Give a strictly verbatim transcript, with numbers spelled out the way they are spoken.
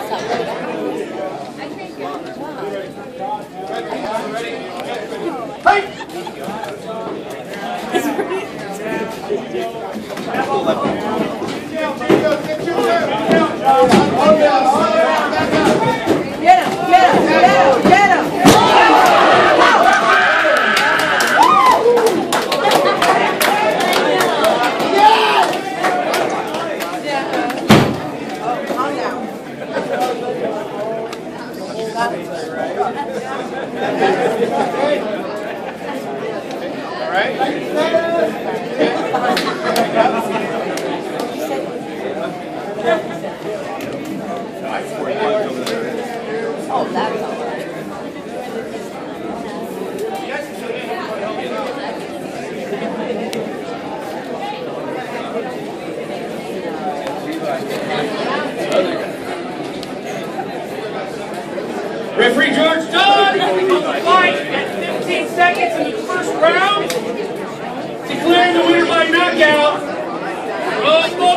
Referee George Dodd, fight at fifteen seconds in the first round, declaring the winner by knockout, Rose